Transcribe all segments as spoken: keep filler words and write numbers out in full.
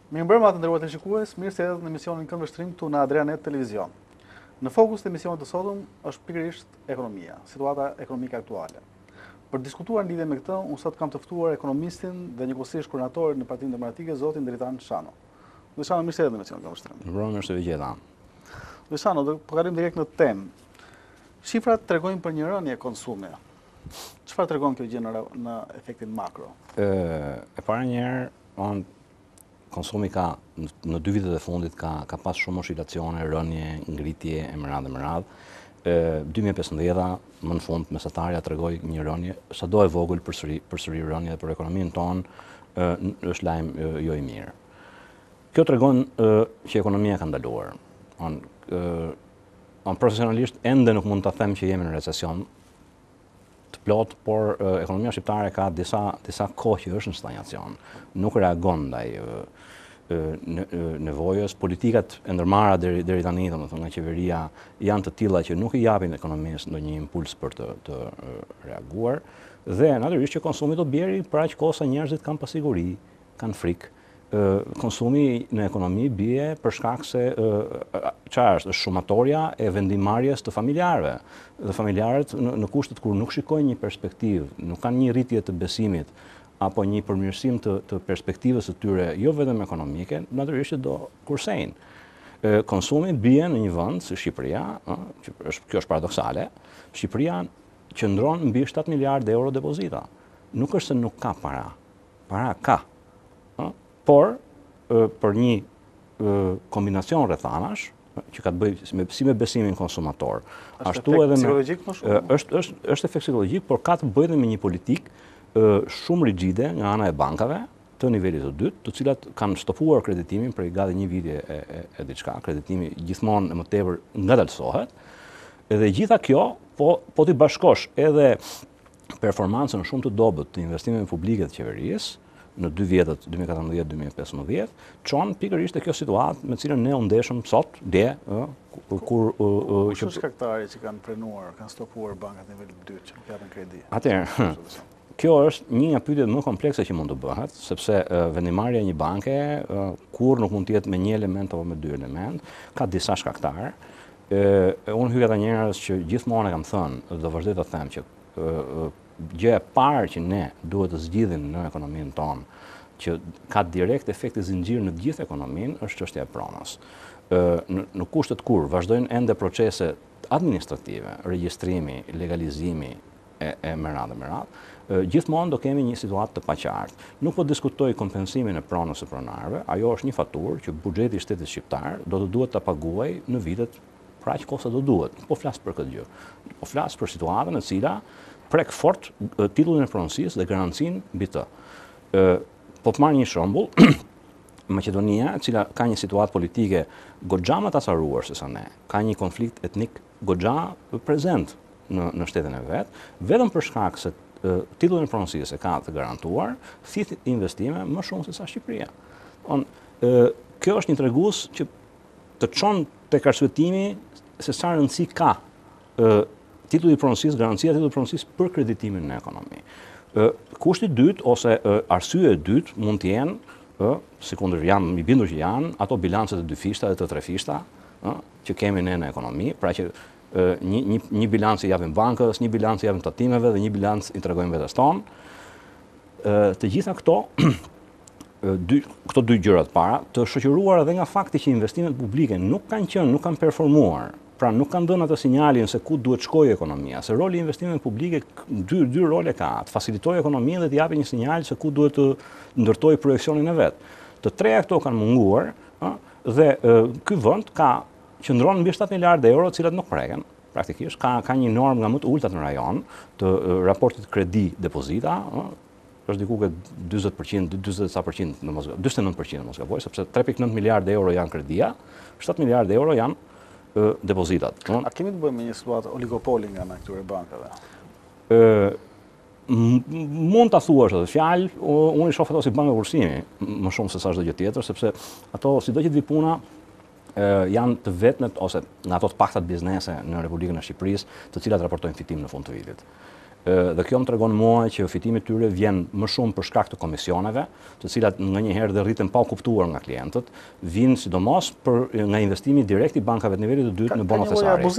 Mirëmbrëma të nderuar televizionistë, mirë se erdhët në emisionin Kënd Vështrim këtu në Adrianet Televizion. Në fokus të emisionit të sotëm është pikërisht ekonomia, situata ekonomike aktuale. Për diskutuar në lidhje me këtë, unë sot kam të ftuar ekonomistin dhe njëkohësisht koordinatorin në Partinë Demokratike, zotin Dritan Shano. Dhe Shano, mirë se erdhët në emisionin Kënd Vështrim. Mirë, mirë se vëgjeta. Dhe Shano, do të kalim direkt në temë. Shifrat tregojnë për një rënje konsumi. Çfarë tregon kjo gjë në efektin makro? E para njerë, on konsumi ka, në dy vitet e fundit, ka, ka pas shumë oscilacione, rënje, ngritje, e më radhë, e më radhë. dy mijë e pesëmbëdhjetë, më në fund, mesatarja tregoi një rënje, sado e vogël përsëri, përsëri rënje dhe për ekonominë tonë është lajm jo i mirë. Kjo tregon që ekonomia ka ndaluar. On, on profesionalisht ende nuk mund ta them që jemi në recesion të plot, por ekonomia shqiptare ka disa disa kohë që është në stagnacion. Nuk reagon ndaj nevojës. Politikat e ndërmarra deri deri tani, domethënë nga qeveria, janë të tilla që nuk i japin ekonomisë ndonjë impuls për të, të reaguar, dhe natyrisht që konsumi do bjeri për aq kohë sa njerëzit kanë pasiguri, kanë frikë. Konsumi në ekonomi bie për shkak se çfarë është, është shumatorja e vendimarrjes të familjarëve. Dhe familjarët në kushtet kur nuk shikojnë një perspektivë, nuk kanë një rritje të besimit apo një përmirësim të, të perspektivës së tyre, jo vetëm ekonomike, natyrisht që do kursejnë. Konsumi bie në një vend si Shqipëria, që është, kjo është paradoksale, Shqipëria qëndron mbi shtatë miliardë euro depozita. Nuk është se nuk ka para, para ka. Por, për një kombinacion rrethanash, që ka të bëjë si me besimin konsumator. Ashtu edhe me psikologjik më shumë. Është është është efekt psikologjik, por ka të bëjë me një politikë shumë rigjide nga ana e bankave të nivelit të dytë, të cilat kanë stopuar kreditimin për gati një vit e, e, e diçka. Kreditimi gjithmonë më tepër ngadalësohet. Edhe gjitha kjo, po po ti bashkosh edhe performancën shumë të dobët të investimeve publike të qeverisë në dy vjetët dy mijë e katërmbëdhjetë dy mijë e pesëmbëdhjetë, çon pikërisht e kjo situatë me cilën ne u ndeshëm sot, dje, kur kur që është shkaktari që kanë frenuar, kanë stopuar bankat në nivel të dytë që nuk japin kredi. Atëherë, kjo është një nga pyetjet më komplekse që mund të bëhet, sepse vendimarrja e një banke kur nuk mund të jetë me një element apo me dy element, ka disa shkaktarë. Unë hyj ata njerëz që gjithmonë e kam thënë, dhe do vazhdoj ta them që gjë e parë që ne duhet të zgjidhim në ekonominë tonë, që ka direkt efekte zinxhir në të gjithë ekonominë, është çështja e pronës. Në, në kushtet kur vazhdojnë ende procese administrative, regjistrimi, legalizimi e, e me radhë me radhë, gjithmonë do kemi një situatë të paqartë. Nuk po diskutoj kompensimin e pronës së pronarëve, ajo është një faturë që buxheti i shtetit shqiptar do të duhet ta paguajë në vitet për aq kohë sa do duhet. Nuk po flas për këtë gjë. Po flas për situatën e cila prek fort titullin e pronësisë dhe garancinë mbi të. Po të marr një shembull, Maqedonia, e cila ka një situatë politike goxha më të acaruar se sa ne, ka një konflikt etnik goxha prezent në, në shtetin e vet, vetëm për shkak se titullin e pronësisë e ka të garantuar, thith investime më shumë se sa Shqipëria. On, kjo është një tregues që të çon tek arsyetimi se sa rëndësi ka titulli i pronësisë, garancia e titullit pronësisë për kreditimin në ekonomi. Kushti i dytë ose arsye e dytë mund të jenë, sikundër jam i bindur që janë, ato bilancet e dy fishta dhe të tre fishta që kemi ne në ekonomi, pra që një, një, një bilanc i japim bankës, një bilanc i japim tatimeve dhe një bilanc i tregojmë vetes tonë. Të gjitha këto, dy, këto dy gjërat para, të shoqëruar edhe nga fakti që investimet publike nuk kanë qenë, nuk kanë performuar. Pra nuk kanë dhënë atë sinjalin se ku duhet shkojë ekonomia, se roli i investimeve publike dy, dy role ka, të facilitojë ekonominë dhe të japë një sinjal se ku duhet të ndërtojë projeksionin e vet. Të treja këto kanë munguar, a, dhe e, ky vend ka qëndron mbi shtatë miliardë euro, të cilat nuk preken. Praktikisht ka ka një normë nga më të ultat në rajon të e, raportit kredi depozita, a, është diku ke dyzet përqind, dyzet sa përqind në mos dyzet e nëntë përqind në mos gaboj, sepse tre pikë nëntë miliardë euro janë kredia, shtatë miliardë euro janë depozitat. A kemi të bëjmë me një situatë oligopoli nga në këtyre bankave? Mund ta thuash atë fjalë, unë i shoh ato si banka kursimi, më shumë se sa çdo gjë tjetër, sepse ato sido që të vi puna janë të vetmet ose nga ato të paktat biznese në Republikën e Shqipërisë, të cilat raportojnë fitim në fund të vitit. Dhe kjo më tregon mua që fitimi i tyre vjen më shumë për shkak të komisioneve, të cilat nganjëherë dhe rriten pa kuptuar nga klientët, vinë sidomos për nga investimi direkt i bankave të nivelit të dytë në bona thesari.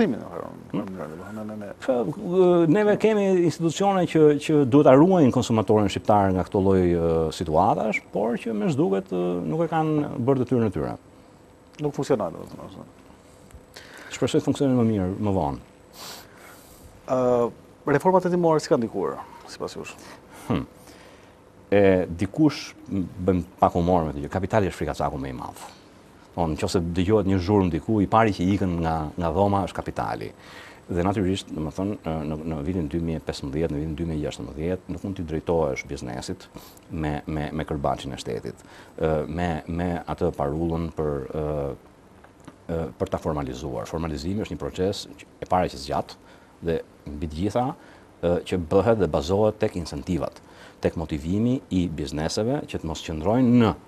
Ka Neve kemi institucione që që duhet ta ruajnë konsumatorin shqiptar nga këto lloj situatash, por që më zgduket nuk e kanë bërë detyrën e tyre. Nuk funksionon, domethënë. Shpresoj të funksionojë më mirë më vonë. Ë Reformat hetimore si kanë ndikuar, sipas jush? Hmm. E dikush bëm pak humor me të, kapitali është frikacaku më i madh. On nëse dëgohet një zhurmë diku, i pari që ikën nga nga dhoma është kapitali. Dhe natyrisht, domethënë në në vitin dy mijë e pesëmbëdhjetë, në vitin dy mijë e gjashtëmbëdhjetë, nuk mund të drejtohesh biznesit me me me kërbaçin e shtetit, me me atë parullën për për ta formalizuar. Formalizimi është një proces e para që zgjat dhe mbi të gjitha që bëhet dhe bazohet tek incentivat, tek motivimi i bizneseve që të mos qëndrojnë në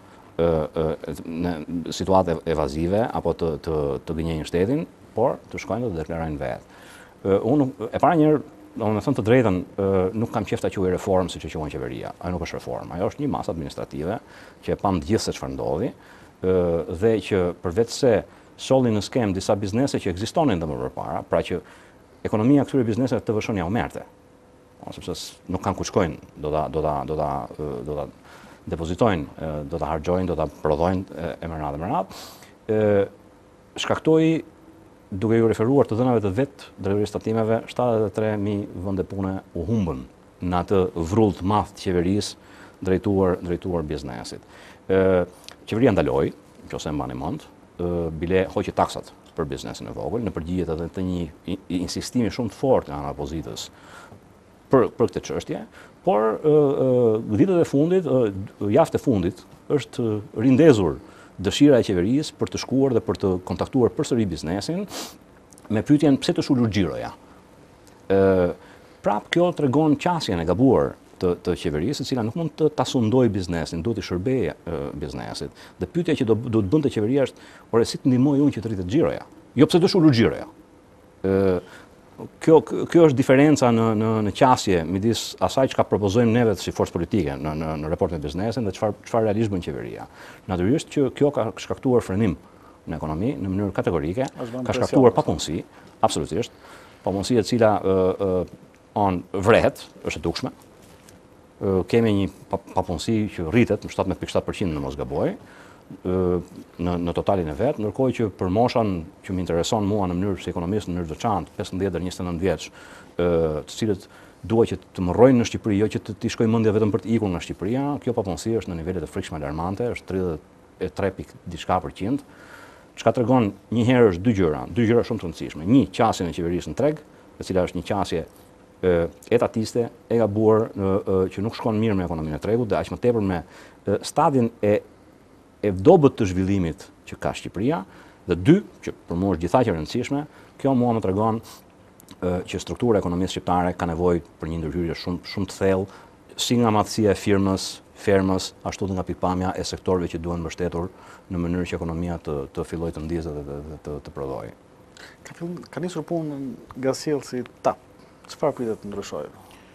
në situata evazive apo të të të gënjejnë shtetin, por të shkojnë dhe të deklarojnë vetë. Unë e para njëherë, domethënë thënë të drejtën, nuk kam qejf ta quaj reformë siç e quajnë qeveria. Ajo nuk është reformë, ajo është një masë administrative që e pam të gjithë se çfarë ndodhi dhe që përveç se solli në skem disa biznese që ekzistonin dhe më përpara, pra që ekonomia këtyre bizneseve të vëshon ja u merte. Sepse nuk kanë ku shkojnë, do ta do ta do ta do ta depozitojnë, do ta harxojnë, do ta prodhojnë e më radhë më radhë. Shkaktoi duke ju referuar të dhënave të vet drejtorisë tatimeve, shtatëdhjetë e tre mijë vende pune u humbën në atë vrull të madh të qeverisë drejtuar drejtuar biznesit. Ë qeveria ndaloi, nëse e mbani mend, bile hoqi taksat për biznesin e vogël, në përgjigje edhe të një insistimi shumë të fortë nga ana opozitës për për këtë çështje, por ditët e fundit, javët e fundit, është rindezur dëshira e qeverisë për të shkuar dhe për të kontaktuar përsëri biznesin me pyetjen pse të shulur xhiroja. Ë prap kjo tregon qasjen e gabuar të të qeverisë, e cila nuk mund të ta sundojë biznesin, duhet të shërbejë biznesit. Dhe pyetja që do do të bënte qeveria është, ore si të ndihmoj unë që të rritet xhiroja? Jo pse të shulur xhiroja. Ë kjo kjo është diferenca në në në qasje midis asaj çka propozojmë neve si forcë politike në në në raportin me biznesin dhe çfarë çfarë realisht bën qeveria. Natyrisht që kjo ka shkaktuar frenim në ekonomi në mënyrë kategorike, ka shkaktuar papunësi, absolutisht, papunësi e cila on vrehet, është e dukshme. Kemi një papunësi që rritet në shtatëmbëdhjetë pikë shtatë përqind në mos gaboj, në në totalin e vet, ndërkohë që për moshën që më intereson mua në mënyrë si ekonomist në mënyrë të veçantë, pesëmbëdhjetë deri njëzet e nëntë vjeç, të cilët dua që të mërrojnë në Shqipëri, jo që të t'i shkojë mendja vetëm për të ikur nga Shqipëria, kjo papunësi është në nivele të frikshme alarmante, është tridhjetë e tre pikë diçka përqind, çka tregon një herë është dy gjëra, dy gjëra shumë të rëndësishme. Një, qasjen e qeverisë në treg, e cila është një qasje etatiste, e gabuar që nuk shkon mirë me ekonominë e tregut dhe aq më tepër me stadin e e dobët të zhvillimit që ka Shqipëria, dhe dy, që për mua është gjithaq e rëndësishme, kjo mua më tregon që struktura e ekonomisë shqiptare ka nevojë për një ndërhyrje shumë shumë të thellë, si nga madhësia e firmës, fermës, ashtu edhe nga pikpamja e sektorëve që duhen mbështetur në mënyrë që ekonomia të të fillojë të ndizet dhe të të, të prodhojë. Ka ka nisur punën nga sjellsi ta. Çfarë pritet të ndryshojë?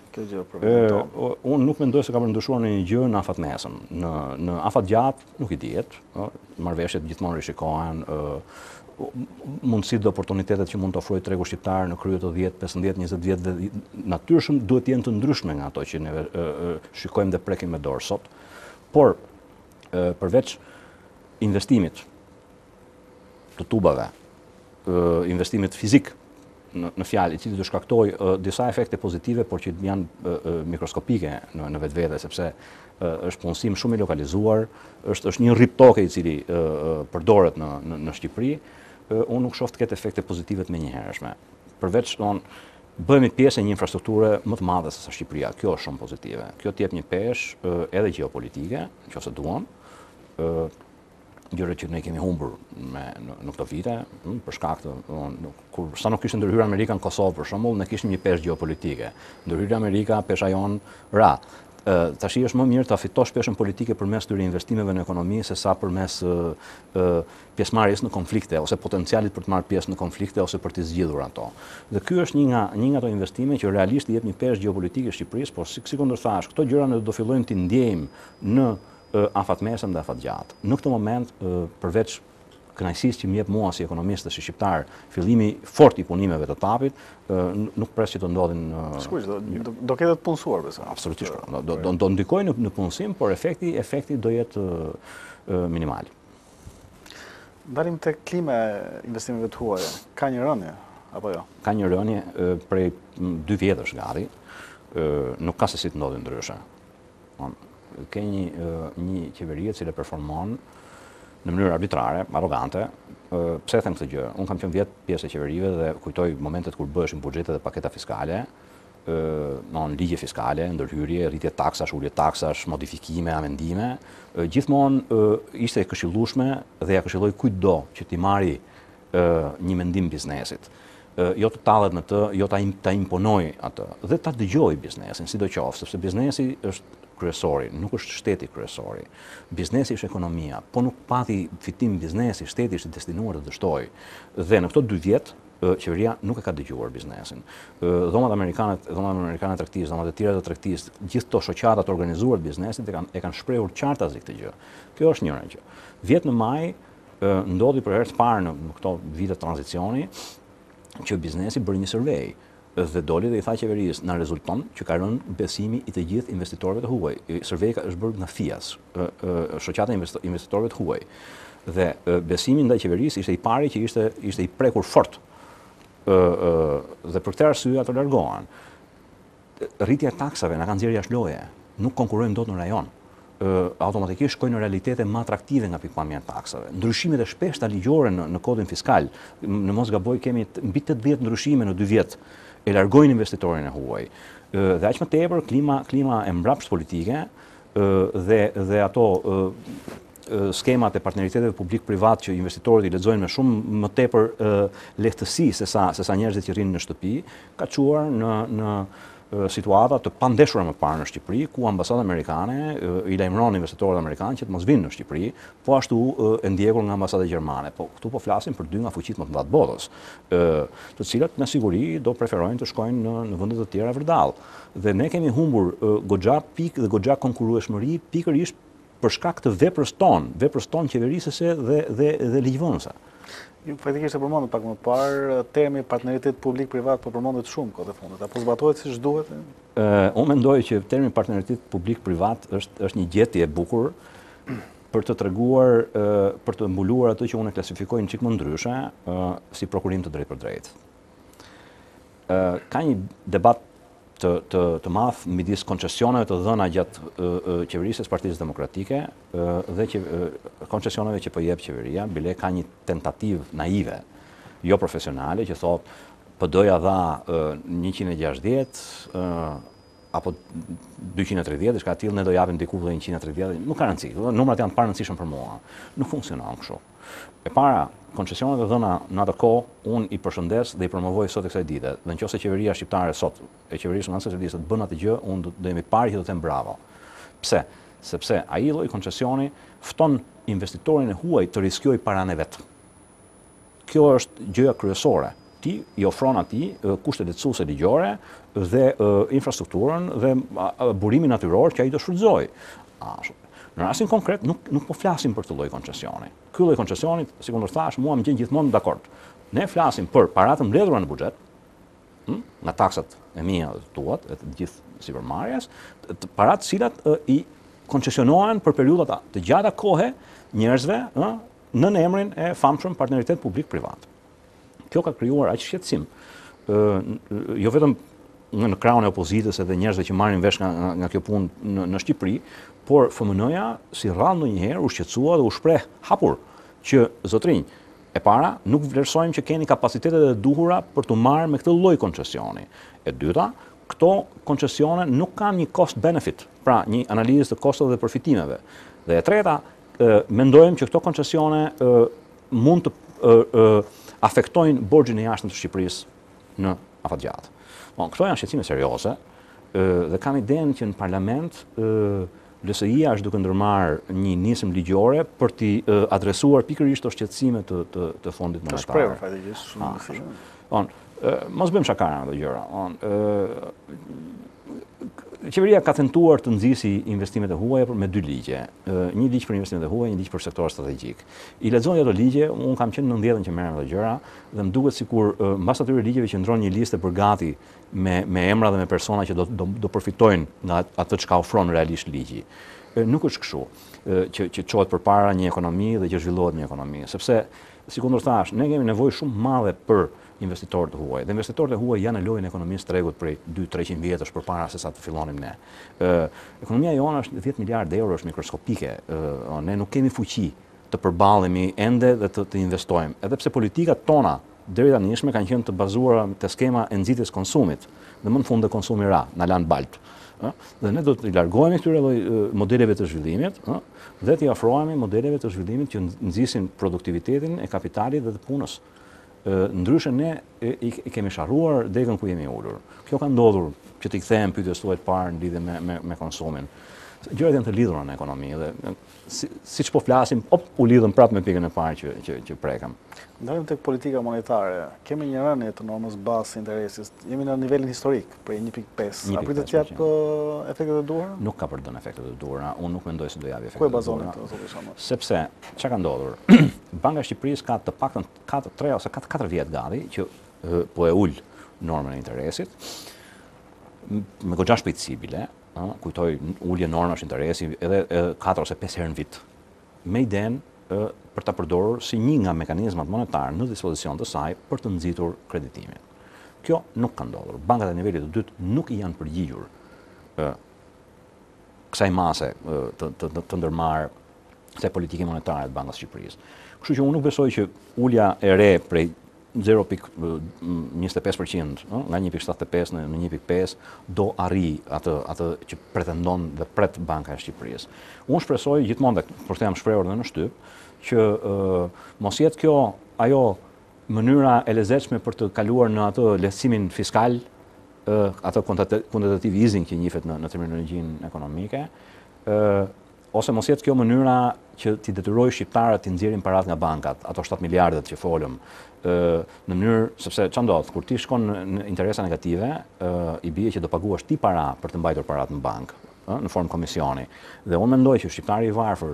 Unë nuk mendoj se ka për ndryshuar në një gjë në afat mesëm. Në në afat gjatë nuk i dihet, marrëveshjet gjithmonë rishikohen, mundësitë dhe oportunitetet që mund të ofrojë tregu shqiptar në krye të dhjetë, pesëmbëdhjetë, njëzet vjet dhe natyrshëm duhet të jenë të ndryshme nga ato që ne shikojmë dhe prekim me dorë sot. Por përveç investimit të tubave, investimit fizik në, në fjalë, i cili do shkaktoj uh, disa efekte pozitive, por që janë uh, uh, mikroskopike në, në vetvete, sepse uh, është punësim shumë i lokalizuar, është është një rrip toke i cili uh, uh, përdoret në, në, në Shqipëri, uh, unë nuk shoh të ketë efekte pozitive të menjëhershme. Përveç don bëhemi pjesë e një infrastrukture më të madhe se sa Shqipëria. Kjo është shumë pozitive. Kjo t'jep një peshë uh, edhe gjeopolitike, nëse duam. Uh, gjëra që ne kemi humbur me në, në këto vite, për shkak të kur sa nuk kishte ndërhyrë Amerika në Kosovë për shembull, ne kishim një peshë gjeopolitike. Ndërhyrë Amerika, pesha jon ra. Tashi është më mirë ta fitosh peshën politike përmes këtyre investimeve në ekonomi se sa përmes pjesëmarrjes në konflikte ose potencialit për të marrë pjesë në konflikte ose për të zgjidhur ato. Dhe ky është një nga një nga ato investime që realisht i jep një peshë gjeopolitike Shqipërisë, por si sikundër thash, këto gjëra ne do fillojmë të ndjejmë në afatmesëm dhe afatgjatë. Në këtë moment përveç kënaqësisë që më jep mua si ekonomist dhe si shqiptar, fillimi fort i punimeve të tapit, nuk pres që të ndodhin. Sigurisht, do, do ketë të punësuar besoj. Absolutisht. Do, do, do, do ndikojë në, në punësim, por efekti efekti do jetë minimal. Ndalim te klima e investimeve të huaja. Ka një rënje apo jo? Ka një rënje prej dy vjetësh gati. Nuk ka se si të ndodhi ndryshe. Ke një një qeveri e cila performon në mënyrë arbitrare, arrogante. Pse them këtë gjë? Unë kam qenë vjet pjesë e qeverive dhe kujtoj momentet kur bëheshin buxhete dhe paketa fiskale, në ligje fiskale, ndërhyrje, rritje taksash, ulje taksash, modifikime, amendime. Gjithmonë ishte e këshillueshme dhe ja këshilloj kujtdo që t'i marri një mendim biznesit. Jo të tallet në të, jo ta imponoj atë, dhe ta dëgjoj biznesin, sidoqoftë, sepse biznesi është kryesori, nuk është shteti kryesori. Biznesi është ekonomia, po nuk pati fitim biznesi, shteti është destinuar të dështojë. Dhe në këto dy vjet, qeveria nuk e ka dëgjuar biznesin. Dhomat amerikane, dhomat amerikane tregtisë, dhomat e tjera të tregtisë, gjithë këto shoqata të organizuar biznesit e kanë e kanë shprehur qartazi këtë gjë. Kjo është njëra gjë. Vjet në maj ndodhi për herë të parë në këto vite tranzicioni që biznesi bëri një survey dhe doli dhe i tha qeverisë, na rezulton që ka rënë besimi i të gjithë investitorëve të huaj. Survey është bërë nga Fias, shoqata e investitorëve të huaj. Dhe besimi ndaj qeverisë ishte i pari që ishte ishte i prekur fort. Dhe për këtë arsye ato largohen. Rritja e taksave na ka nxjerrë jashtë loje. Nuk konkurrojmë dot në rajon. Automatikisht shkojnë në realitete më atraktive nga pikpamja e taksave. Ndryshimet e shpeshta ligjore në, në kodin fiskal, në mos gaboj kemi mbi tetëdhjetë ndryshime në dy vjet, e largojnë investitorin e huaj. Dhe aq më tepër klima klima e mbrapsht politike dhe dhe ato skemat e partneriteve publik-privat që investitorët i lexojnë me shumë më tepër lehtësi se sa se sa njerëzit që rrinë në shtëpi, ka çuar në në situata të pandeshura më parë në Shqipëri, ku ambasada amerikane i lajmëron investitorët amerikanë që të mos vinë në Shqipëri, po ashtu e ndjekur nga ambasada gjermane. Po këtu po flasim për dy nga fuqitë më të mëdha të botës, të cilat me siguri do preferojnë të shkojnë në, në vende të tjera vërdall. Dhe ne kemi humbur goxha pikë dhe goxha konkurrueshmëri pikërisht për shkak të veprës tonë, veprës tonë qeverisëse dhe dhe dhe ligjvënëse. Ju faktikisht e përmendët pak më parë termi partneritet publik-privat, po përmendet shumë kohë të fundit. Apo zbatohet siç duhet? Unë mendoj që termi partneritet publik-privat është është një gjetje e bukur për të treguar, për të mbuluar atë që unë e klasifikoj në çik më ndryshe si prokurim të drejtë për drejtë. Ka një debat të të të madh midis koncesioneve të dhëna gjatë qeverisë së Partisë Demokratike dhe që koncesioneve që po jep qeveria, bile ka një tentativë naive, jo profesionale, që thotë po doja dha njëqind e gjashtëdhjetë apo dyqind e tridhjetë, diçka e tillë, ne do japim diku dhe njëqind e tridhjetë, nuk ka rëndësi. Numrat janë të parëndësishëm për mua. Nuk funksionon kështu. E para, koncesionet e dhëna në atë kohë, unë i përshëndes dhe i promovoj sot e kësaj dite. Dhe nëse qeveria shqiptare sot, e qeverisë në socialistë të bën atë gjë, unë do të jemi pari që do të them bravo. Pse? Sepse ai lloj koncesioni fton investitorin e huaj të riskojë paranë e vet. Kjo është gjëja kryesore. Ti i ofron atij kushtet lehtësuese ligjore dhe infrastrukturën dhe burimin natyror që ai do shfrytëzojë. Në rastin konkret nuk nuk po flasim për këtë lloj koncesioni. Ky lloj koncesioni, sikur thash, mua më gjen gjithmonë dakord. Ne flasim për paratë mbledhura në buxhet, nga taksat e mia dhe tuat, e të gjithë sipërmarrjes, paratë të cilat i koncesionohen për periudha të gjata kohe njerëzve në emrin e famshëm partneritet publik-privat. Kjo ka krijuar aq shqetësim, jo vetëm në krahun e opozitës edhe njerëzve që marrin vesh nga, nga kjo punë në, në Shqipëri, por F M N-ja si rrallë ndonjëherë u shqetësua dhe u shpreh hapur që zotrinj, e para, nuk vlerësojmë që keni kapacitetet e duhura për të marrë me këtë lloj koncesioni. E dyta, këto koncesione nuk kanë një cost benefit, pra një analizë të kostave dhe përfitimeve. Dhe e treta, mendojmë që këto koncesione mund të afektojnë borxhin e jashtëm të Shqipërisë në afatgjatë. Bon, këto janë shqetësime serioze, Dhe kam idenë që në parlament L S I-a është duke ndërmarrë një nisëm ligjore për t'i adresuar pikërisht të shqetësimet të, të, të fondit monetar. Të shprehur faktikisht shumë. On, mos bëjmë shakara në të gjëra. On, Qeveria ka tentuar të nxjisi investimet e huaja me dy ligje. Një ligj për investimet e huaja, një ligj për sektor strategjik. I lexoj ato ligje, unë kam qenë në nëntëdhjetën që merrem me ato gjëra dhe më duket sikur mbas atyre ligjeve që ndron një listë përgati me me emra dhe me persona që do do, do përfitojnë nga atë çka ofron realisht ligji. Nuk është kështu që që çohet përpara një ekonomi dhe që zhvillohet një ekonomi, sepse sikundër thash, ne kemi nevojë shumë madhe për investitorët e huaj. Dhe investitorët e huaj janë në lojën e ekonomisë tregut prej dy treqind vjetësh përpara se sa të fillonim ne. Ë, ekonomia jone është dhjetë miliardë euro, është mikroskopike. Ë, ne nuk kemi fuqi të përballemi ende dhe të, të investojmë. Edhe pse politikat tona deri tani kanë qenë të bazuara te skema e nxitjes konsumit, dhe më në fund dhe konsumi ra, na lan balt. Ë, dhe ne do të largohemi këtyre lloj modeleve të zhvillimit, ë, dhe t'i afrohemi modeleve të zhvillimit që nxisin produktivitetin e kapitalit dhe të punës. Ndryshe ne i kemi sharruar degën ku jemi ulur. Kjo ka ndodhur që t'i kthehem pyetjes tuaja të parë në lidhje me, me, me konsumin. Gjërat janë të lidhura në ekonomi dhe si, siç po flasim, op, u lidhëm prapë me pikën e parë që që, që prekam. Ndalim tek politika monetare. Kemi një rënje të normës bazë interesit. Jemi në nivelin historik, prej një pikë pesë. A pritet të jap efektet e duhura? Nuk ka për të dhënë efektet e duhura. Unë nuk mendoj se do japë efektet. Ku e bazoni këtë? Sepse çka ka ndodhur? Banka e Shqipërisë ka të paktën katër, tre ose katër vjet gati që po e ul normën e interesit me goxha shpejtësi bile. Kujtoj ulje normash interesi edhe katër ose pesë herë në vit. Me idenë për ta përdorur si një nga mekanizmat monetar në dispozicion të saj për të nxitur kreditimin. Kjo nuk ka ndodhur. Bankat e nivelit të dytë nuk i janë përgjigjur kësaj mase të, të, të ndërmarrë kësaj politike monetare të Bankës së Shqipërisë. Kështu që unë nuk besoj që ulja e re prej zero pikë njëzet e pesë përqind nga një pikë shtatëdhjetë e pesë në një pikë pesë do arri atë atë që pretendon dhe pret Banka e Shqipërisë. Unë shpresoj gjithmonë, por të jam shprehur edhe në shtyp, që uh, mos jetë kjo ajo mënyra e lezetshme për të kaluar në atë lehtësimin fiskal, uh, atë quantitative easing që njihet në, në terminologjinë ekonomike, uh, ose mos jetë kjo mënyra që t'i detyrojë shqiptarët të nxjerrin paratë nga bankat, ato shtatë miliardët që folëm, në mënyrë, sepse ç'a ndodh, kur ti shkon në interesa negative, i bie që do paguash ti para për të mbajtur paratë në bankë, në formë komisioni. Dhe unë mendoj që shqiptari i varfër,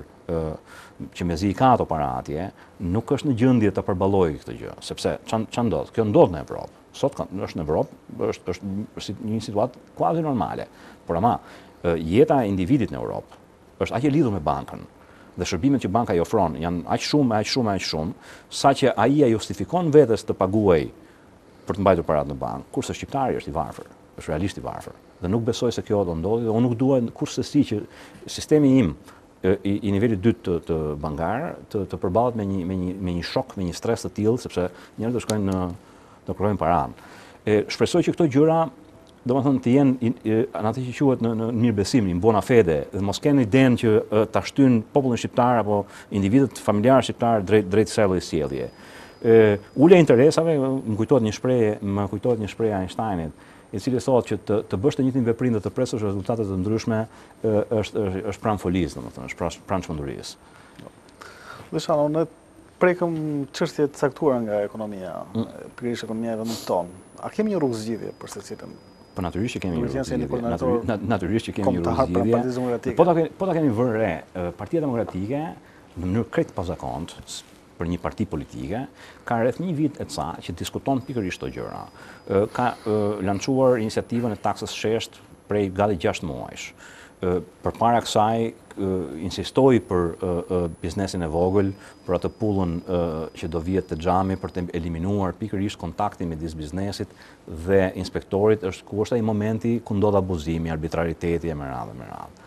që mezi i ka ato para atje, nuk është në gjendje të përballojë këtë gjë, sepse ç'a ndodh, kjo ndodh në Evropë. Sot është në Evropë, është është një situatë quasi normale. Por ama jeta e individit në Europë është aq e lidhur me bankën dhe shërbimet që banka i ofron janë aq shumë, aq shumë, aq shumë, saqë ai e justifikon vetes të paguajë për të mbajtur paratë në bankë, kurse shqiptari është i varfër, është realisht i varfër. Dhe nuk besoj se kjo do ndodhi dhe unë nuk dua kurrësi që sistemi im i, i nivelit dytë të, të bangar të, të përballet me një me një me një shok, me një stres të tillë, sepse njerëzit do shkojnë në do kërkojnë paranë. E shpresoj që këto gjëra domethënë të jenë në atë që quhet në, në mirëbesim, në bona fede, dhe mos kenë idenë që uh, ta shtyn popullin shqiptar apo individët familjarë shqiptar drejt drejt kësaj lloji sjellje. Uh, ulja e interesave, më kujtohet një shprehje, më kujtohet një shprehje e Einsteinit, i cili thotë që të, të bësh të njëjtin veprim dhe të presësh rezultate të ndryshme uh, është është, është pranë folisë, domethënë, është pranë pranë çmendurisë. Dhe shano, ne prekëm çështje të caktuara nga ekonomia, mm. pikërisht ekonomia e vendit tonë. A kemi një rrugë zgjidhje për secilin? Po natyrisht që kemi një rrugëzgjidhje. Natyrisht që kemi një rrugëzgjidhje. Po ta po ta kemi vënë re, Partia Demokratike në mënyrë krejt pozakontë për një parti politike ka rreth një vit e ca që diskuton pikërisht këto gjëra. Ka lançuar iniciativën e taksës shesht prej gati gjashtë muajsh. Përpara kësaj insistoi për biznesin e vogël, për atë pullën që do vihet te xhami për të eliminuar pikërisht kontaktin midis biznesit dhe inspektorit, është ku është ai momenti ku ndodh abuzimi, arbitrariteti e me radhë me radhë.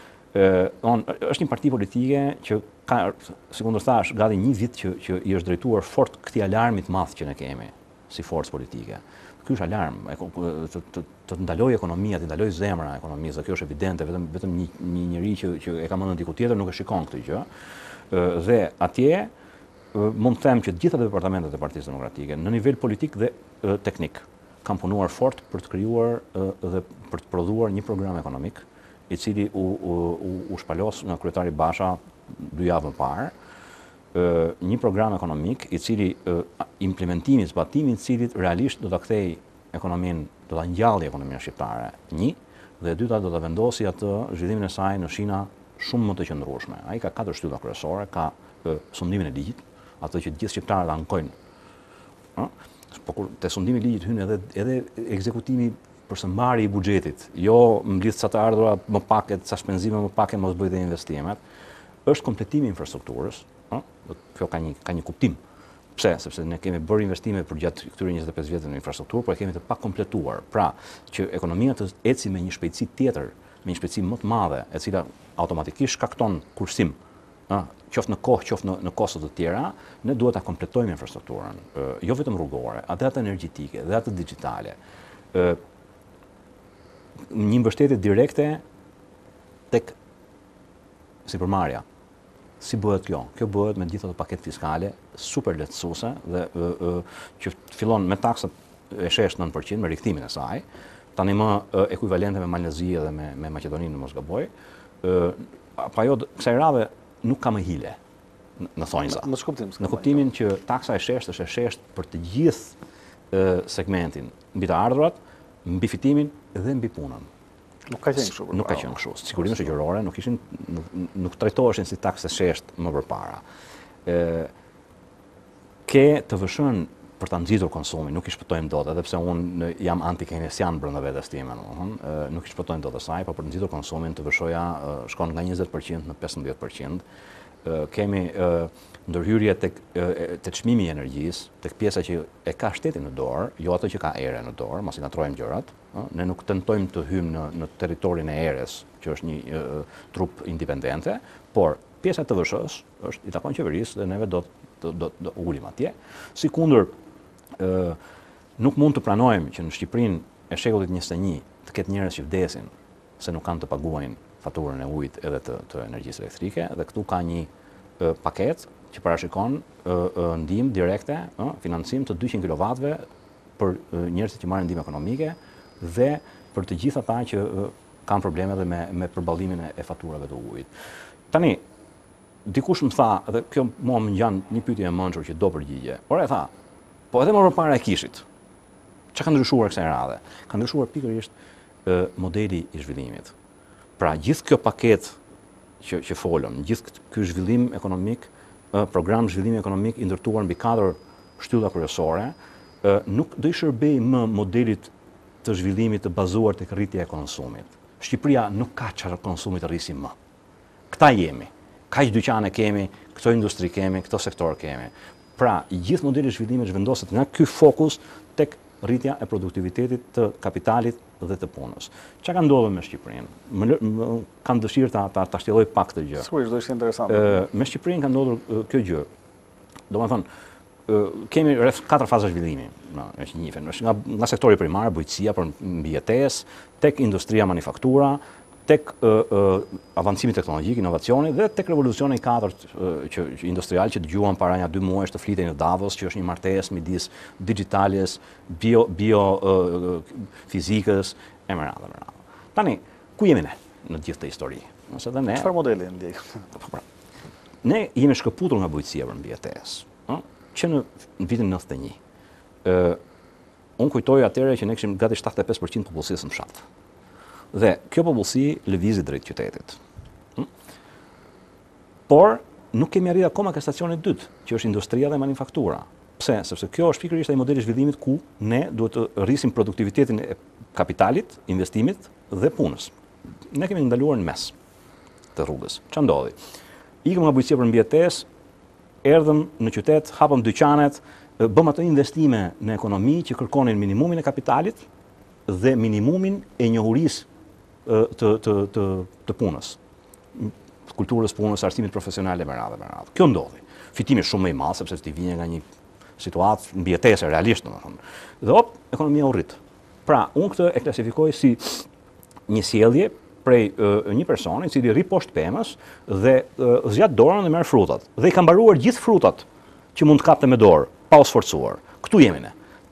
On është një parti politike që ka, sikundër thash, gati një vit që që i është drejtuar fort këtij alarmit të madh që ne kemi si forcë politike. Ky është alarm, të, të, të ndaloj ekonomia, të ndaloj zemra e ekonomisë, kjo është evidente, vetëm vetëm një, një njerëz që që e ka mendën diku tjetër nuk e shikon këtë gjë. Dhe atje mund të them që të gjitha departamentet e Partisë Demokratike në nivel politik dhe teknik kam punuar fort për të krijuar dhe për të prodhuar një program ekonomik, i cili u, u, u, u shpalos nga kryetari Basha dy javë më parë, një program ekonomik i cili implementimi, zbatimi i cilit realisht do ta kthej ekonominë, do ta ngjallë ekonominë shqiptare. Një, dhe e dyta do ta vendosi atë zhvillimin e saj në shina shumë më të qëndrueshme. Ai ka katër shtylla kryesore, ka sundimin e ligjit, atë që të gjithë shqiptarët ankojnë. Ëh, po kur te sundimi i ligjit hyn edhe edhe ekzekutimi për së mbari i buxhetit, jo mblidh sa të ardhura më pak, sa shpenzime më pak e mos bëj dhe investimet, është kompletimi i infrastrukturës. Kjo ka një, ka një kuptim. Pse? Sepse ne kemi bërë investime për gjatë këtyre njëzet e pesë vjetëve në infrastrukturë, por e kemi të pa kompletuar. Pra, që ekonomia të eci me një shpejtësi tjetër, me një shpejtësi më të madhe, e cila automatikisht shkakton kursim, qoftë në kohë, qoftë në, në kosto të tjera, ne duhet ta kompletojmë infrastrukturën, jo vetëm rrugore, atë atë energjetike, dhe atë digjitale. Një mbështetje direkte tek sipërmarrja. Si bëhet kjo? Kjo bëhet me gjithë ato paketë fiskale super lehtësuese dhe e, e, që fillon me taksat e sheshtë nëntë përqind, me rikthimin e saj, tani më ekuivalente me Malezi dhe me, me Maqedoninë në mos gaboj. Pa ajo kësaj radhe nuk ka më hile në thonjza. Në kuptim, në kuptimin që taksa e sheshtë është e sheshtë për të gjithë e, segmentin, mbi të ardhurat, mbi fitimin dhe mbi punën. Nuk ka qenë kështu. Nuk ka qenë kështu. Sigurinë shoqërore nuk ishin nuk, nuk trajtoheshin si taksë sheshtë më përpara. Ë ke të vëshën për ta nxitur konsumin, nuk i shpëtojmë dot, edhe pse unë jam anti-keynesian brenda vetes time, domethënë, nuk i shpëtojmë dot asaj, por për të nxitur konsumin të vëshoja shkon nga njëzet përqind në pesëmbëdhjetë përqind. Kemi ndërhyrje tek te çmimi i energjisë, tek pjesa që e ka shteti në dorë, jo ato që ka ere në dorë, mos i ngatrojmë gjërat. Ne nuk tentojmë të hyjmë në, në territorin e erës, që është një e, trup independente, por pjesa e T V S-s është i takon qeverisë dhe neve do të do, do, do ulim atje. Sikundër, ë nuk mund të pranojmë që në Shqipërinë e shekullit njëzet e një të ketë njerëz që vdesin se nuk kanë të paguajnë faturën e ujit edhe të, të energjisë elektrike, dhe këtu ka një e, paket që parashikon ndihmë direkte, e, financim të dyqind kilovatëve për e, njerëzit që marrin ndihmë ekonomike dhe për të gjithë ata që e, kanë probleme edhe me, me përballimin e, e faturave të ujit. Tani, dikush më tha, dhe kjo mua më ngjan një pyetje e mençur që do përgjigje. Por e tha, po edhe më përpara e kishit. Çka ka ndryshuar kësaj radhe? Ka ndryshuar pikërisht e, modeli i zhvillimit. Pra, gjithë kjo paket që, që folëm, gjithë ky zhvillim ekonomik, program zhvillimi ekonomik i ndërtuar mbi katër shtylla kryesore, nuk do i shërbej më modelit të zhvillimit të bazuar tek rritja e konsumit. Shqipëria nuk ka çfarë konsumit të rrisim më. Këta jemi. Kaq dyqane kemi, këto industri kemi, këto sektor kemi. Pra, i gjithë modeli i zhvillimit zhvendoset nga ky fokus tek rritja e produktivitetit të kapitalit dhe të punës. Çka ka ndodhur me Shqipërinë? Më, më kam dëshirë ta ta, ta shtjelloj pak këtë gjë. Sigurisht do ishte interesante. Ë me Shqipërinë ka ndodhur kjo gjë. Domethënë, kemi rreth katër faza zhvillimi, në që njihen, nga nga sektori primar, bujqësia për mbijetesë, tek industria manufaktura, tek uh, uh, avancimi teknologjik, inovacioni dhe tek revolucioni i katërt uh, që, që industrial që dëgjuam para një dy muajsh të flitej në Davos, që është një martesë midis digjitales, bio bio uh, fizikës e më radhë më radhë. Tani, ku jemi ne në gjithë këtë histori? Nëse dhe ne. Çfarë modeli ndjek? Ne jemi shkëputur nga bujqësia për mbijetesë, ëh, që në vitin nëntëdhjetë e një. Ë unë kujtoj atëherë që ne kishim gati shtatëdhjetë e pesë përqind popullsisë në fshat. Dhe kjo popullsi lëvizi drejt qytetit. Hm? Por nuk kemi arritur akoma ke stacioni dytë, që është industria dhe manufaktura. Pse? Sepse kjo është pikërisht ai modeli i zhvillimit ku ne duhet të rrisim produktivitetin e kapitalit, investimit dhe punës. Ne kemi ndaluar në mes të rrugës. Ç'a ndodhi? Ikëm nga bujqësia për mbijetesë, erdhëm në qytet, hapëm dyqanet, bëm ato investime në ekonomi që kërkonin minimumin e kapitalit dhe minimumin e njohurisë të, të, të, të punës, kulturës punës, arsimit profesional e me radhë, me radhë. Kjo ndodhi. Fitimi shumë më i madh sepse ti vjen nga një situatë mbijetese realisht, domethënë. Dhe hop, ekonomia u rrit. Pra, unë këtë e klasifikoj si një sjellje prej uh, një personi i cili rri poshtë pemës dhe uh, zgjat dorën dhe merr frutat. Dhe i ka mbaruar gjithë frutat që mund të kapte me dorë, pa u sforcuar. Ktu jemi ne.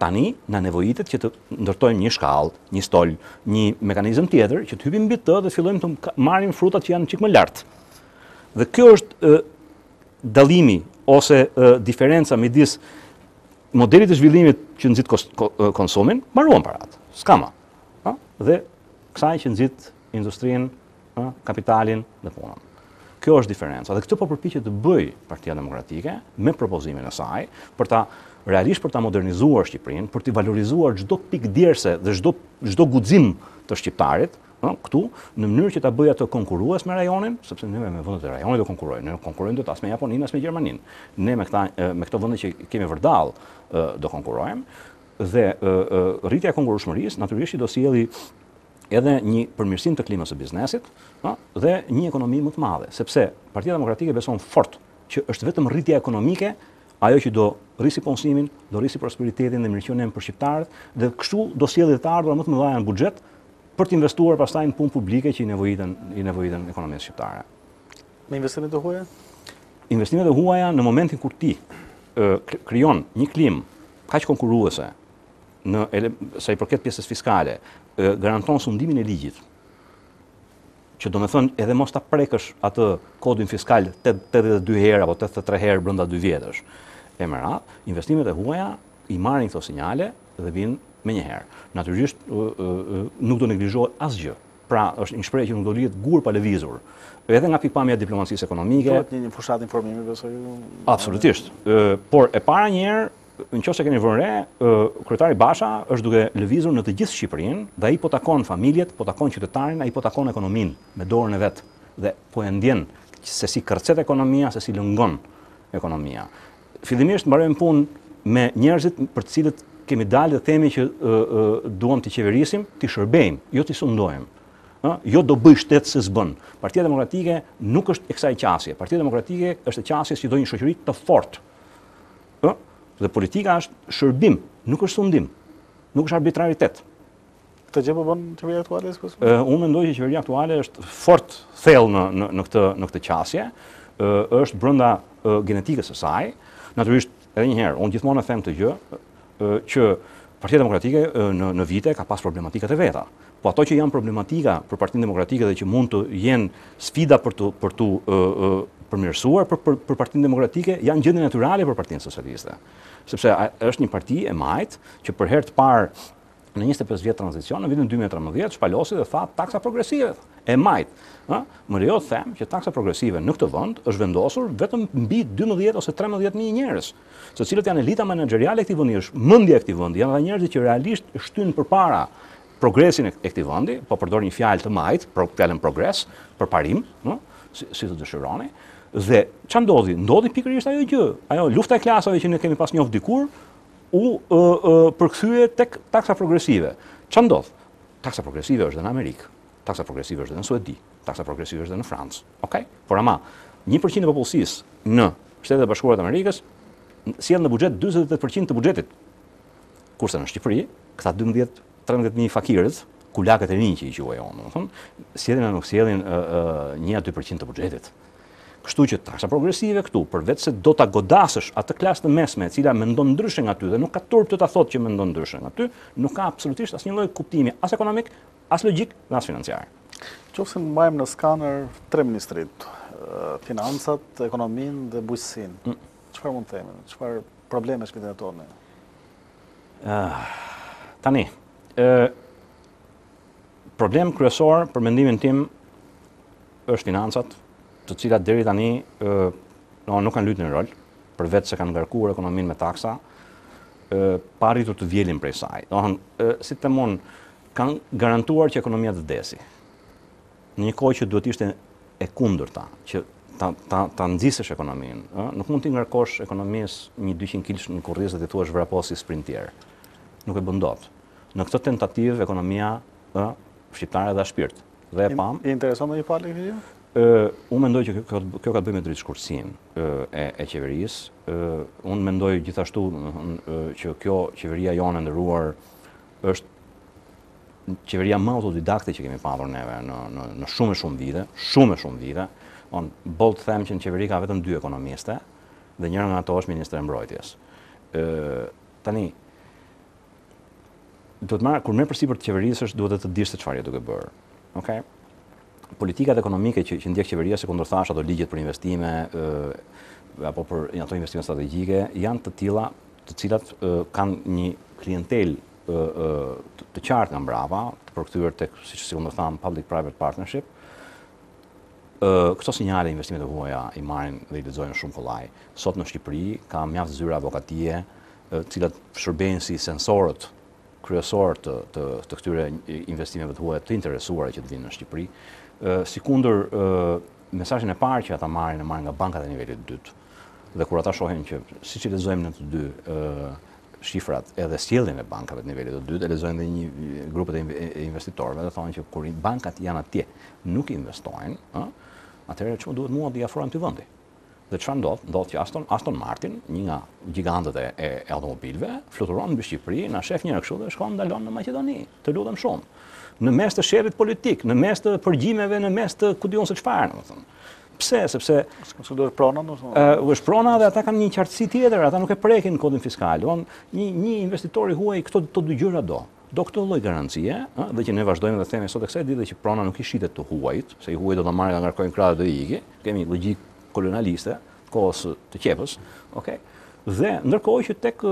Tani na nevojitet që të ndërtojmë një shkallë, një stol, një mekanizëm tjetër që të hypim mbi të dhe të fillojmë të marrim frutat që janë çik më lart. Dhe kjo është e, dallimi ose e, diferenca midis modelit të zhvillimit që nxit konsumin, mbaruan parat. S'ka më. Ha? Dhe kësaj që nxit industrinë, ha? Kapitalin dhe punën. Kjo është diferenca. Dhe këtë po përpiqet të bëj Partia Demokratike me propozimin e saj për ta realisht për ta modernizuar Shqipërinë, për të valorizuar çdo pikë djerse dhe çdo çdo guxim të shqiptarit, ëh, këtu në mënyrë që ta bëjë atë konkurrues me rajonin, sepse ne me vendet e rajonit do konkurrojmë, ne konkurrojmë as me Japoninë as me Gjermaninë. Ne me këta me këto vende që kemi vërdall do konkurrojmë dhe rritja e konkurrueshmërisë natyrisht do sjelli edhe një përmirësim të klimës së biznesit, ëh, dhe një ekonomi më të madhe, sepse Partia Demokratike beson fort që është vetëm rritja ekonomike ajo që do rrisi punësimin, do rrisi prosperitetin dhe mirëqenien për shqiptarët dhe kështu do sjellë të ardhurat më të mëdha në buxhet për të investuar pastaj në punë publike që i nevojiten i nevojiten ekonomisë shqiptare. Me investimet e huaja? Investimet e huaja në momentin kur ti e, krijon një klimë kaq konkurruese në sa i përket pjesës fiskale, e, garanton sundimin e ligjit, që do me thënë edhe mos ta prekësh atë kodin fiskal tetëdhjetë e dy herë apo tetëdhjetë e tre herë brenda dy vjetësh. E më radh, investimet e huaja i marrin këto sinjale dhe vinë menjëherë. Natyrisht nuk do neglizhohet asgjë. Pra, është një shprehje që nuk do lihet gur pa lëvizur. Edhe nga pikpamja e diplomacisë ekonomike. Do të një fushat informimi besoj. Absolutisht. Por e para një herë, nëse keni vënë re, kryetari Basha është duke lëvizur në të gjithë Shqipërinë dhe ai po takon familjet, po takon qytetarin, ai po takon ekonominë me dorën e vet dhe po e ndjen se si kërcet ekonomia, se si lëngon ekonomia. Fillimisht mbarojmë punë me njerëzit për të cilët kemi dalë dhe themi që duam të qeverisim, të shërbejmë, jo të sundojmë. Jo do bëj shtet se s'bën. Partia Demokratike nuk është e kësaj qasje. Partia Demokratike është e qasjes që do një shoqëri të fortë. Dhe politika është shërbim, nuk është sundim, nuk është arbitraritet. Këtë gjë po bën qeveria aktuale? Uh, unë mendoj që qeveria aktuale është fort thellë në, në, në, këtë, në këtë qasje, uh, është brenda uh, genetikës së saj. Natyrisht, edhe një herë, unë gjithmonë e them këtë gjë, uh, që Partia Demokratike uh, në, në vite ka pas problematikat e veta. Po ato që janë problematika për Partinë Demokratike dhe që mund të jenë sfida për të, për të uh, uh, përmirësuar për, për, për Partinë Demokratike, janë gjendje natyrale për Partinë Socialiste. Sepse është një parti e majt që për herë të parë në njëzet e pesë vjet tranzicion, në vitin dy mijë e tridhjetë, shpalosi dhe tha taksa progresive, e majt. Ha? Më lejo të them që taksa progresive në këtë vend është vendosur vetëm mbi dymbëdhjetë ose tridhjetë mijë njerëz, të cilët janë elita menaxheriale e këtij vendi, është mendja e këtij vendi, janë ata njerëz që realisht shtyn përpara progresin e këtij vendi, po përdor një fjalë të majt, fjalën progres, përparim, ëh, si, si të dëshironi. Dhe ç'a ndodhi? Ndodhi pikërisht ajo gjë, ajo lufta e klasave që ne kemi pas njoft dikur, u uh, uh, përkthye tek taksa progresive. Ç'a ndodh? Taksa progresive është edhe në Amerikë, taksa progresive është edhe në Suedi, taksa progresive është edhe në Francë. Okej? Por ama një përqind e popullsisë në Shtetet e Bashkuara të Amerikës sjell në buxhet dyzet e tetë përqind të buxhetit. Kurse në Shqipëri, këta dymbëdhjetë tridhjetë mijë fakirët, kulakët e rinj që i quaj unë, domethënë, sjellin apo nuk sjellin një a dy përqind të buxhetit. Kështu që taksa progresive këtu, përveç se do ta godasësh atë klasë të mesme e cila mendon ndryshe nga ty dhe nuk ka turp të ta thotë që mendon ndryshe nga ty, nuk ka absolutisht asnjë lloj kuptimi as ekonomik, as logjik, as financiar. Qofse mbajmë në skaner tre ministrit, financat, ekonominë dhe bujqësinë. Çfarë mund të themi? Çfarë probleme shpëtojnë tonë? Uh, tani, uh, problem kryesor për mendimin tim është financat, të cilat deri tani uh, no, nuk kanë luajtur një rol, përveç se kanë ngarkuar ekonominë me taksa, uh, pa arritur të vjelin prej saj. Domethënë, uh, si të them, kanë garantuar që ekonomia të vdesi. Në një kohë që duhet ishte e kundërta, që ta ta ta nxjisësh ekonominë, ëh, nuk mund të ngarkosh ekonomisë një dyqind kilsh në kurrizë dhe thuash vrapos si sprinter. Nuk e bën dot. Në këtë tentativë ekonomia, ëh, shqiptare dha shpirt. Dhe e pam. I intereson ndonjë palë këtë gjë? Uh, unë mendoj që kjo, kjo ka të bëjë me drejtshkurtësinë uh, e, e qeverisë. Uh, unë mendoj gjithashtu uh, që kjo qeveria jonë e nderuar është qeveria më autodidakte që kemi pasur neve në, në, në shumë e shumë vite, shumë e shumë vite. Unë boll të them që në qeveri ka vetëm dy ekonomiste dhe njëra nga ato është ministri i mbrojtjes. Uh, tani, duhet marrë, kur merr përsipër të qeverisësh, duhet të dish se çfarë je duke bërë. Okej? Politikat ekonomike që, që ndjek qeveria, se kundër thash ato ligjet për investime ë, apo për ato investime strategjike, janë të tilla të cilat ë, kanë një klientel ë, ë, të, të qartë nga mbrapa, të përkthyer tek, siç si kundër tham, public-private partnership. Ë, këto sinjale investimet e huaja i marrin dhe i lexojnë shumë kollaj. Sot në Shqipëri ka mjaft zyra avokatie, të cilat shërbejnë si sensorët kryesor të, të, të këtyre investimeve të huaja të interesuara që të vinë në Shqipëri. Si kundër mesazhin e parë që ata marrin e marrin nga bankat e nivelit të dytë. Dhe kur ata shohin që siç i lexojmë në të dy shifrat edhe sjelljen e bankave të nivelit të dytë, e lexojnë dhe një grupet e investitorëve, dhe thonë që kur bankat janë atje, nuk investojnë, ë, atëherë çu duhet mua të i afrojmë ty vendi. Dhe çfarë ndodh? Ndodh që Aston, Aston Martin, një nga gjigantët e, e automobilëve, fluturon mbi Shqipëri, na shef një kështu dhe shkon ndalon në Maqedoni. Të lutem shumë. Në mes të sherrit politik, në mes të përgjimeve, në mes të ku diun se çfarë, domethënë. Pse? Sepse s'ka duhet prona, domethënë. Ë, është prona dhe ata kanë një qartësi tjetër, ata nuk e prekin kodin fiskal. Don një një investitor i huaj këto të dy gjëra do. Do këtë lloj garancie, ë, dhe që ne vazhdojmë dhe themi sot e kësaj dite që prona nuk i shitet të huajit, se i huaj do ta marrë nga ngarkojnë krahët dhe iki. Kemi logjik kolonialiste, kohës të qepës, okay? Dhe ndërkohë që tek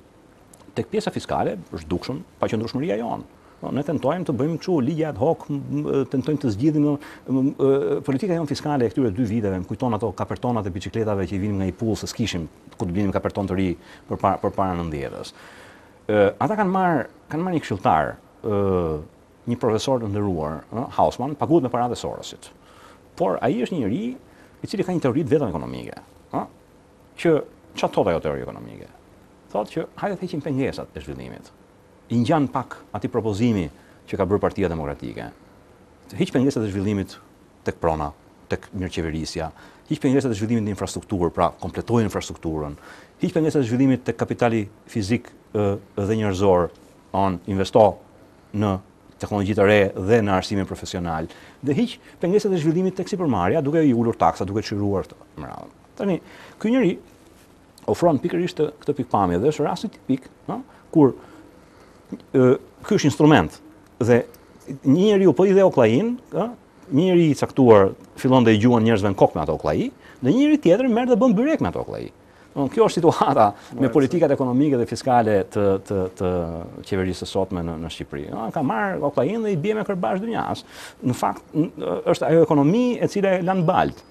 tek pjesa fiskale është dukshëm paqëndrueshmëria jonë. Ne tentojmë të bëjmë kështu ligje ad hoc, tentojmë të zgjidhim politika jonë fiskale e këtyre dy viteve, më kujton ato kapertonat e biçikletave që i vinim nga i pull se s'kishim ku të vinim kaperton të ri përpara përpara nëntëdhjetës. Ata kanë marrë kanë marrë një këshilltar, një profesor të nderuar, Hausmann, paguhet me paratë e Sorosit. Por ai është një njeri i cili ka një teori vetëm ekonomike, ë? Që çfarë thotë ajo teori ekonomike? Thotë që hajde të heqim pengesat e zhvillimit. I ngjan pak atij propozimi që ka bërë Partia Demokratike. Të hiq pengesat e zhvillimit tek prona, tek mirëqeverisja, hiq pengesat e zhvillimit në infrastrukturë, pra kompletojnë infrastrukturën, hiq pengesat e zhvillimit tek kapitali fizik dhe njerëzor, on investo në teknologji të re dhe në arsimin profesional, dhe hiq pengesat e zhvillimit tek sipërmarrja, duke i ulur taksa, duke çiruar këtë më radhë. Tani, ky njeri ofron pikërisht këtë pikpamje dhe është rasti tipik, ë, kur ky është instrument dhe një njeriu po i dhe ollajin, ë, një njeri i caktuar fillon të i gjuan njerëzve në kokë me ato ollaji, dhe një njeri tjetër merr dhe bën byrek me ato ollaji. Kjo është situata me politikat ekonomike dhe fiskale të, të, të qeverisë së sotme në, në Shqipëri. Ka marrë ollajin dhe i bie me kërbash dynjas. Në fakt, është ajo ekonomi e cila e lan balt.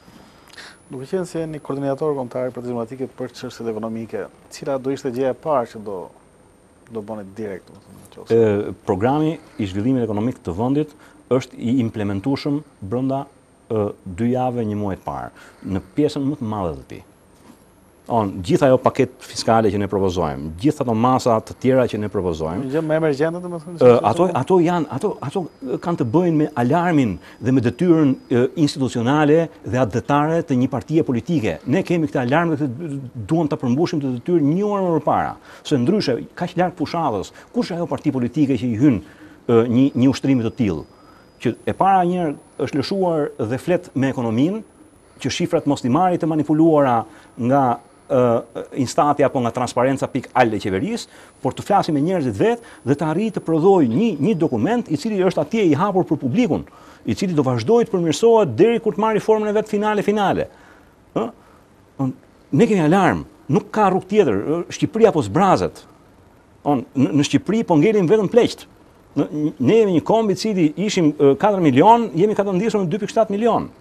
Duke qenë se një koordinator kombëtar për tematike për çështjet ekonomike, cila do ishte gjëja e parë që do do bëni direkt, domethënë. Programi i zhvillimit ekonomik të vendit është i implementueshëm brenda dy javëve, një muaj të parë, në pjesën më të madhe të tij. On, gjithë ajo paket fiskale që ne propozojmë, gjithë ato masa të tjera që ne propozojmë. Gjë më emergjente domethënë. Ato ato janë, ato ato kanë të bëjnë me alarmin dhe me detyrën institucionale dhe atëtare të një partie politike. Ne kemi këtë alarm dhe duam ta përmbushim të detyrën një orë më parë. Se ndryshe, kaq larg fushallës, kush është ajo parti politike që i hyn një një ushtrimi të tillë, që e para një herë është lëshuar dhe flet me ekonominë, që shifrat mos i marrin të manipuluara nga instanti apo nga transparenca pik al e qeverisë, por të flasim me njerëzit vetë dhe të arrijë të prodhojë një një dokument i cili është atje i hapur për publikun, i cili do vazhdojë të përmirësohet deri kur të marrë formën e vet finale finale. Ë? Ne kemi alarm, nuk ka rrugë tjetër, Shqipëria po zbrazet. On në Shqipëri po ngelim vetëm pleqt. Ne jemi një komb i cili ishim katër milion, jemi katërdhjetur në dy pikë shtat milion.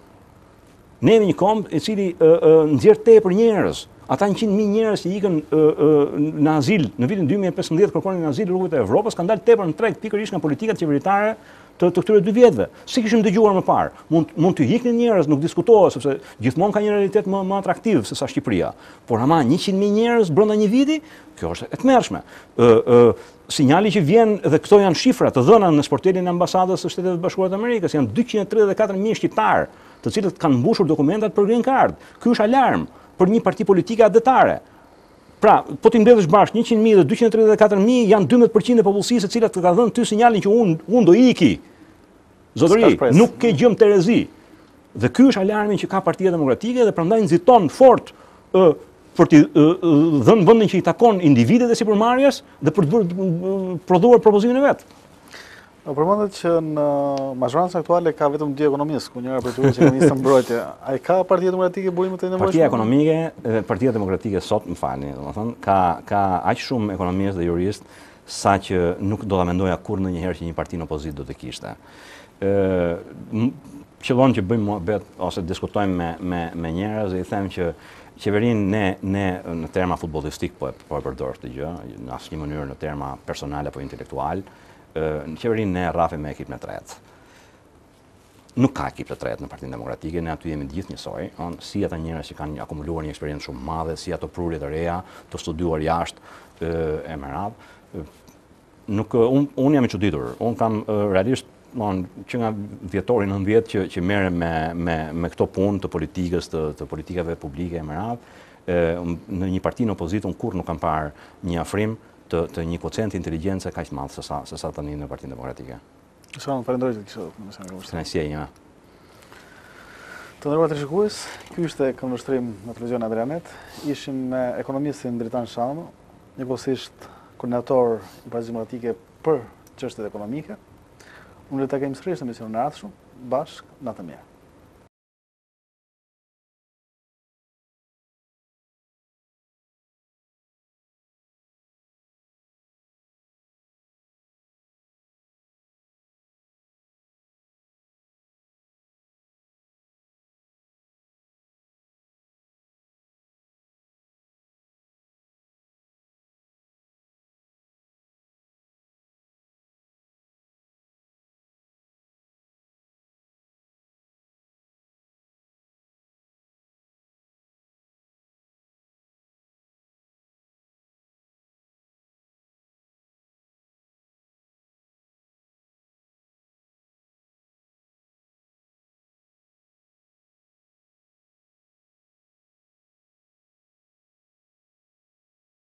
Ne jemi një komb i cili nxjerr tepër njerëz. Ata njëqind mijë njerëz që ikën në azil në vitin dy mijë e pesëmbëdhjetë kërkonin azil në rrugët e Evropës, kanë dalë tepër në treg pikërisht nga politikat qeveritare të, të këtyre dy vjetëve. Si kishim dëgjuar më parë, mund mund të iknin njerëz, nuk diskutohet sepse gjithmonë ka një realitet më më atraktiv se sa Shqipëria. Por ama njëqind mijë njerëz brenda një viti, kjo është e tmerrshme. Ë ë sinjali që vjen dhe këto janë shifra të dhëna në sportelin e ambasadës së Shtetit të Bashkuara të Amerikës, janë dyqind e tridhjetë e katër mijë shqiptar, të cilët kanë mbushur dokumentat për green card. Ky është alarm për një parti politike adetare. Pra, po ti mbledhësh bashkë njëqind mijë dhe dyqind e tridhjetë e katër mijë janë dymbëdhjetë përqind e popullsisë e cilat të ka dhënë ty sinjalin që unë un do iki. Zotëri, nuk ke gjëm Terezi. Dhe ky është alarmi që ka Partia Demokratike dhe prandaj nxiton fort ë për të dhënë vendin që i takon individëve dhe sipërmarrjes dhe për të bërë prodhuar propozimin e vet. Përmendet që në mazhorancën aktuale ka vetëm dy ekonomistë, ku njëra prej tyre është ekonomista mbrojtje. Ai ka Partia Demokratike burime të nevojshme? Partia Ekonomike, Partia Demokratike sot, më falni, domethënë ka ka aq shumë ekonomistë dhe juristë sa që nuk do ta mendoja kurrë ndonjëherë që një parti në opozit do të kishte. Ë qëllon që bëjmë muhabet ose diskutojmë me me me njerëz dhe i them që qeverinë ne ne në terma futbollistik po e po e përdor këtë gjë, në asnjë mënyrë në terma personale apo intelektual. Në qeverinë ne rrafi me ekip në tretë. Nuk ka ekip të tretë në Partinë Demokratike, ne aty jemi gjithë njësoj, si ata njerëz që kanë akumuluar një eksperiencë shumë madhe, si ato prurje të reja, të studiuar jashtë e me radhë. Nuk un, un jam i çuditur. Un kam realisht mon, që nga vjetori nëntëdhjetë që që merrem me me me këto punë të politikës, të, të politikave publike e me radhë, në një parti në opozitë un kurrë nuk kam parë një afrim të, të një kocienti inteligjencë kaq madh se sa se sa tani në Partinë Demokratike. Shumë falenderoj të kishte komisionin e kombëtar. Kënaqësia ime. Të nderuar televizionistë, ky ishte këndvështrim në televizion Adrianet. Ishim me ekonomistin Dritan Shano, njëkohësisht koordinator i Partisë Demokratike për çështjet ekonomike. Unë do të takojmë sërish në emisionin e ardhshëm, bashkë, natë mirë.